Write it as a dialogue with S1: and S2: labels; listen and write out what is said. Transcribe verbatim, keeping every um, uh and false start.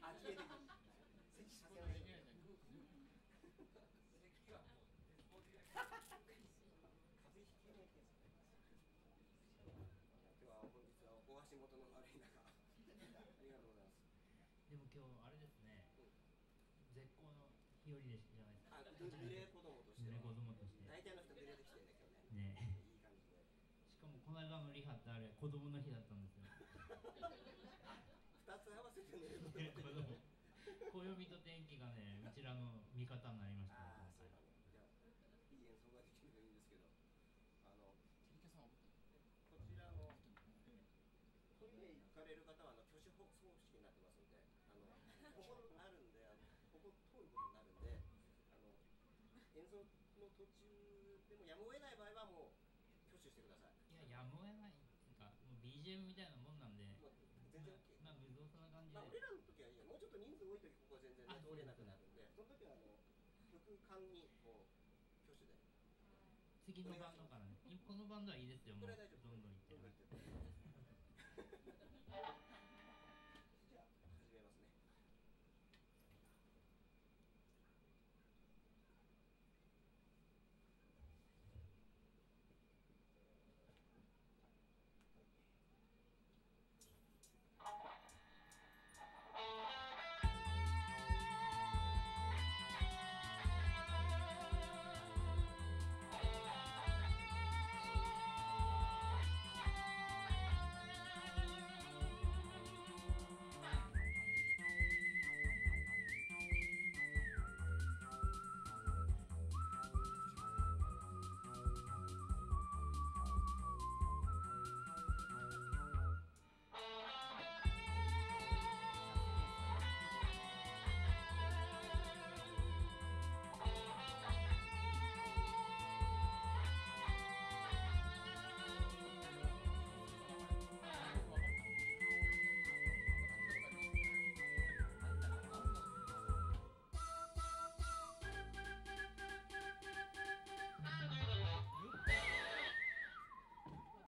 S1: あ、消えてくる。咳させない。咳がもう風邪ひけないケース。今日は本日はお足元の悪い中、ありがとうございます。
S2: でも今日あれですね、うん、絶好の日和でじゃないですか。
S1: あ、グレー子供としては。
S2: グレー子供として。
S1: 大体の人グレーできてるね今日ね。ね。いい感じで。
S2: しかもこの間のリハってあれ子供の日だったんですよ。
S1: 二つ合わせてね。
S2: 子供。暦と天気がね、うちらの味方になりました。
S1: ああ、そうだね。じゃあいい演奏ができるといいんですけど、あのこちらの。トイレ行かれる方はあの挙手方式になってますので、あのここあるんで、あのここ通ることになるんで、あの演奏の途中でもやむを得ない場合はもう挙手してください。
S2: いや、やむを得ないっていうか、もう ビージーエム みたいなもんなんで、まあ、
S1: 全然 OK。
S2: まあ、無造作な感じで。
S1: まあ、俺らの時はいいや、もうちょっと人数多い時ここは全然、ね、通れなくなるんで、その時はあの曲間にこう挙手で。
S2: 次のバンドからね、このバンドはいいですよ。もう